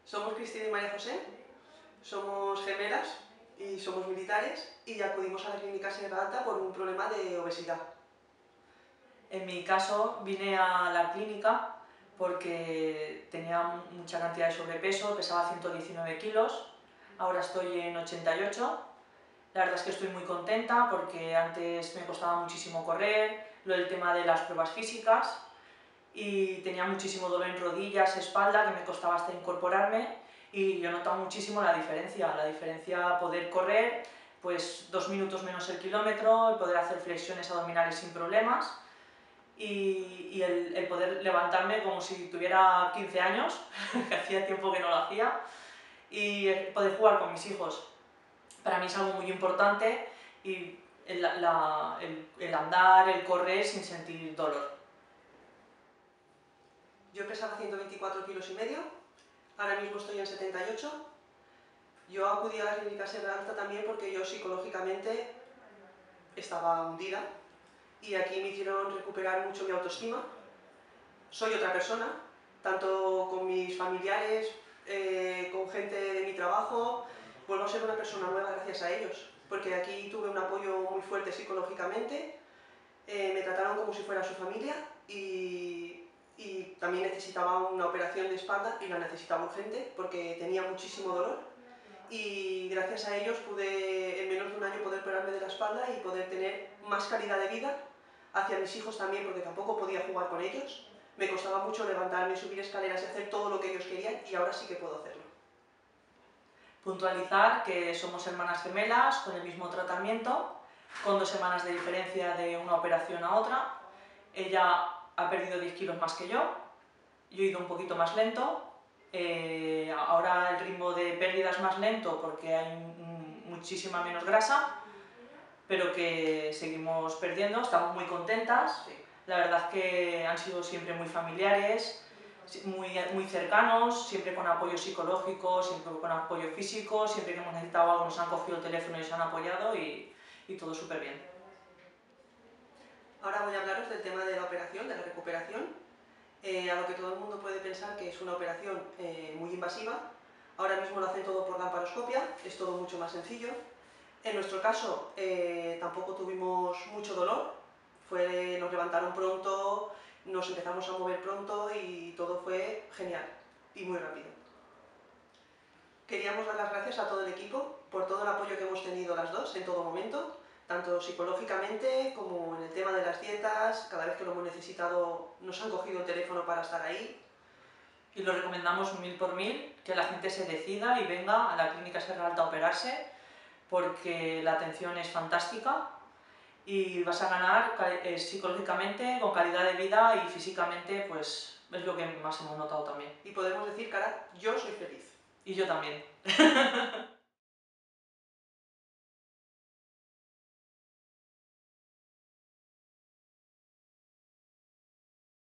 Somos Cristina y María José, somos gemelas y somos militares y acudimos a la clínica Sierra Alta por un problema de obesidad. En mi caso vine a la clínica porque tenía mucha cantidad de sobrepeso, pesaba 119 kilos, ahora estoy en 88. La verdad es que estoy muy contenta porque antes me costaba muchísimo correr, lo del tema de las pruebas físicas, y tenía muchísimo dolor en rodillas, espalda, que me costaba hasta incorporarme, y yo he notado muchísimo la diferencia poder correr pues 2 minutos menos el kilómetro, el poder hacer flexiones abdominales sin problemas, y el poder levantarme como si tuviera 15 años, que hacía tiempo que no lo hacía, y poder jugar con mis hijos. Para mí es algo muy importante, y el andar, el correr sin sentir dolor. Yo pesaba 124 kilos y medio, ahora mismo estoy en 78. Yo acudí a la clínica Sierra Alta también porque yo psicológicamente estaba hundida y aquí me hicieron recuperar mucho mi autoestima. Soy otra persona, tanto con mis familiares, con gente de mi trabajo, vuelvo a ser una persona nueva gracias a ellos, porque aquí tuve un apoyo muy fuerte psicológicamente, me trataron como si fuera su familia y también necesitaba una operación de espalda y la necesitaba urgente porque tenía muchísimo dolor y gracias a ellos pude en menos de un año poder operarme de la espalda y poder tener más calidad de vida hacia mis hijos también, porque tampoco podía jugar con ellos. Me costaba mucho levantarme, subir escaleras y hacer todo lo que ellos querían y ahora sí que puedo hacerlo. Puntualizar que somos hermanas gemelas con el mismo tratamiento, con 2 semanas de diferencia de una operación a otra. Ella ha perdido 10 kilos más que yo he ido un poquito más lento. Ahora el ritmo de pérdida es más lento porque hay muchísima menos grasa, pero que seguimos perdiendo, estamos muy contentas. Sí. La verdad es que han sido siempre muy familiares, muy cercanos, siempre con apoyo psicológico, siempre con apoyo físico, siempre que hemos necesitado algo nos han cogido el teléfono y se han apoyado, y todo súper bien. Ahora voy a hablaros del tema de la operación, de la recuperación, a lo que todo el mundo puede pensar que es una operación muy invasiva. Ahora mismo lo hacen todo por laparoscopia, es todo mucho más sencillo. En nuestro caso tampoco tuvimos mucho dolor, nos levantaron pronto, nos empezamos a mover pronto y todo fue genial y muy rápido. Queríamos dar las gracias a todo el equipo por todo el apoyo que hemos tenido las dos en todo momento, tanto psicológicamente como en el tema de las dietas. Cada vez que lo hemos necesitado nos han cogido el teléfono para estar ahí. Y lo recomendamos 1000 por 1000, que la gente se decida y venga a la clínica Sierra Alta a operarse, porque la atención es fantástica y vas a ganar psicológicamente, con calidad de vida, y físicamente pues es lo que más hemos notado también. Y podemos decir, cara, yo soy feliz. Y yo también.